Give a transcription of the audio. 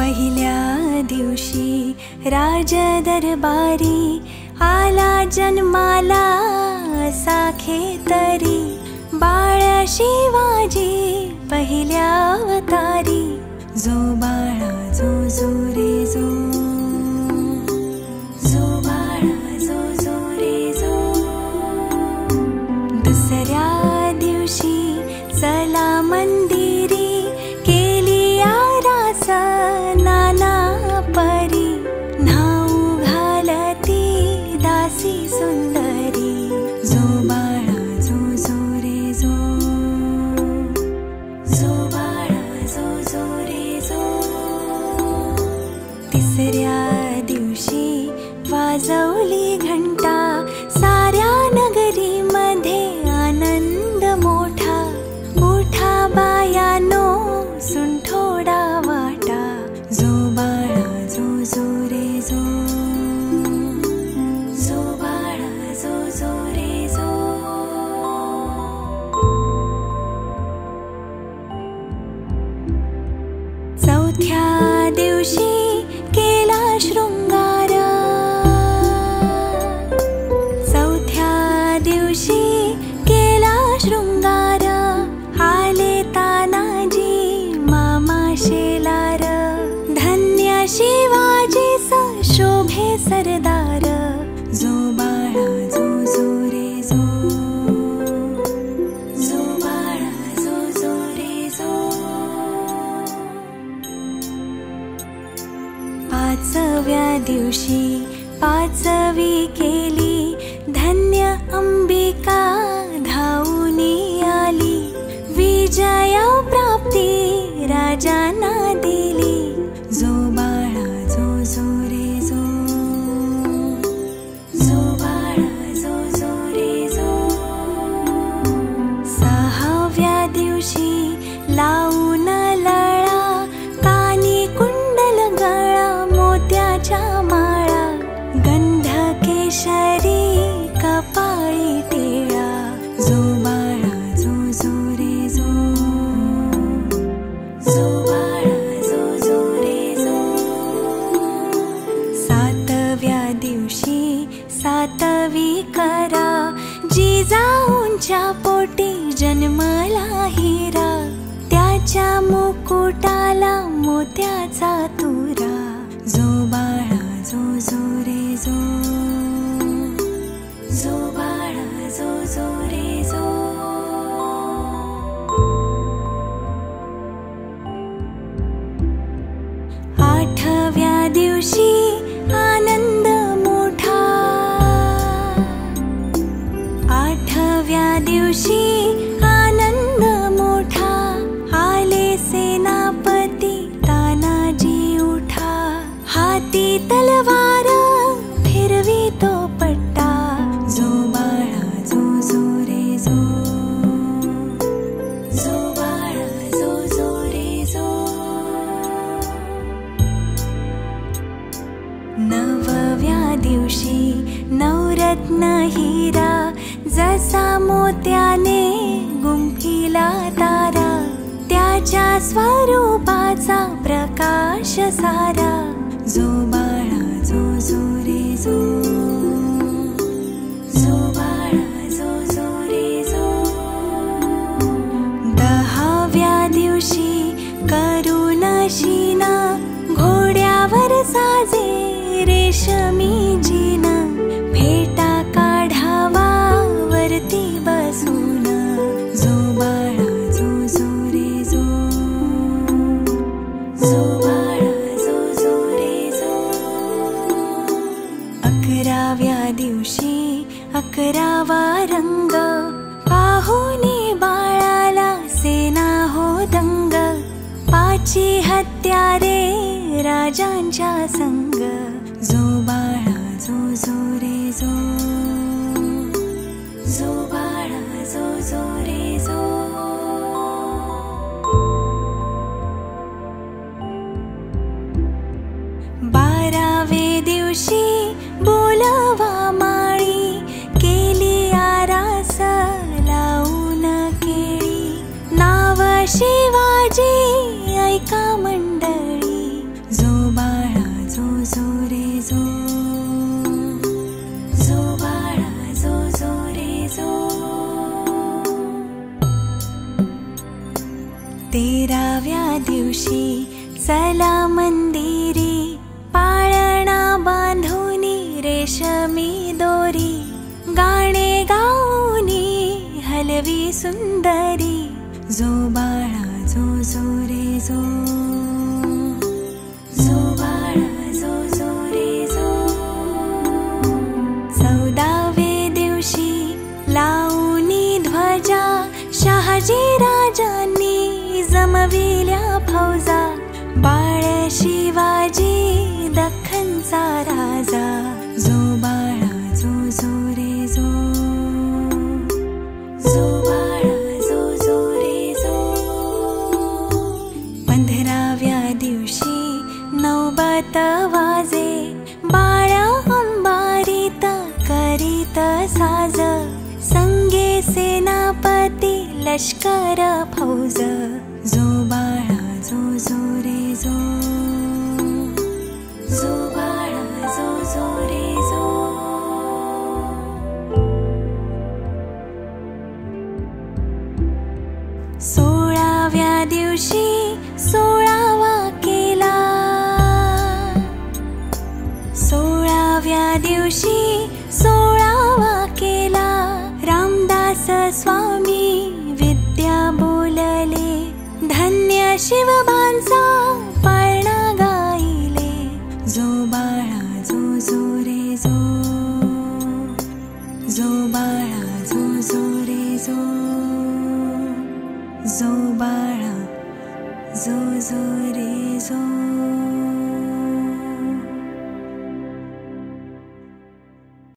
पहिल्या दिवशी राज दरबारी आला जन्माला साखे तरी बाळ शिवाजी पहिल्या अवतारी जो बाळा जो जो रे जो जो बाळा जो जो रे जो दुसऱ्या दिवशी चला मंदिरी केली आरास नाना परी न्हाऊ घालती दासी सुंदरी जो बाळा जो जो रे जो जो बाळा जो जो रे जो तिसऱ्या दिवशी वाजवली घंटा साऱ्या नगरीमध्ये आनंद मोठा मोठा बायानो सुंठोडा वाटा जो बाळा जो जो रे जो जो बाळा जो जो रे जो चौथ्या दिवशी केला शृंगार चौथ्या दिवशी केला शृंगार आले तानाजी मामा शेलार धन्य शिवाजी शोभे सरदार जो बाळा जो जो रे जो जो बाळा जो जो रे जो पाचव्या दिवशी पाचवी केली धन्य अंबिका धावूनी आली विजया प्राप्ती राजांना दिली जो बाळा जो जो रे जो जो बाळा जो जो रे जो सहाव्या दिवशी लावून लळा कानी कुंडल गळा मोत्याच्या माळा गंध केशरी कपाळी टिळा जो बाळा जो जो रे जो जो बाळा जो जो रे जो सातव्या दिवशी सातवी करा जिजाऊंच्या पोटी जन्मला हिरा त्याच्या मुकुटाला मोत्याचा तुरा जो बाळा जो जो रे जो जो बाळा जो जो रे जो आठव्या दिवशी आनंद मोठा आठव्या दिवशी आनंद मोठा आले सेनापती तानाजी उठा हाती तलवार फिरवी तो पट्टा जो बाळा जो जो रे जो जो बाळा जो जो रे जो नवव्या दिवशी नवरत्न हिरा जसा मोत्याने गुंफिला तारा त्याच्या स्वरूपाचा प्रकाश सारा जो बाळा जो जो रे जो जो बाळा जो जो रे जो दहाव्या दिवशी करुण शीन घोड्यावर साजे रेशमी जीन फेटा काढावा वरती बसून जो बाळा जो जो रे जो जो बाळा जो जो रे जो 11व्या दिवशी 11वा रंग पाहुनी बाळाला सेना हो दंग पाची हत्यारे राजांच्या संग जो बाळा जो जो रे जो जो बाळा जो जो रे जो 12वे दिवशी बोलवा माळी केली आरास लावून केळी नाव शिवाजी ऐका मंडळी जो तेराव्या दिवशी चला मंदिरी, पाळणा बांधुनी रेशमी दोरी, गाणे गाऊनी हलवी सुंदरी, जो बाळा जो जो रे जो, जो बाळा जो जो रे जो. 14व्ये दिवशी लावणी ध्वजा, शहाजी राजांनी जमविल्या फौजा, बाळ शिवाजी दख्खनचा राजा, जो बाळा जो जो रे जो, जो बाळा जो जो रे जो. 15व्या दिवशी नौबत वाजे, बाळ अंबारीत करीत साज, संगे सेनापती लष्कर फौज, जो बाळा जो जो रे जो, जो बाळा जो जो रे जो. 16व्या दिवशी 16वा केला, 16व्या दिवशी 16वा केला, रामदास स्वामी विद्या बोलले, धन्य शिवबांचा पाळणा गाईले, जो बाळा जो जो रे जो, जो बाळा जो जो रे जो, जो बाळा जो जो रे जो.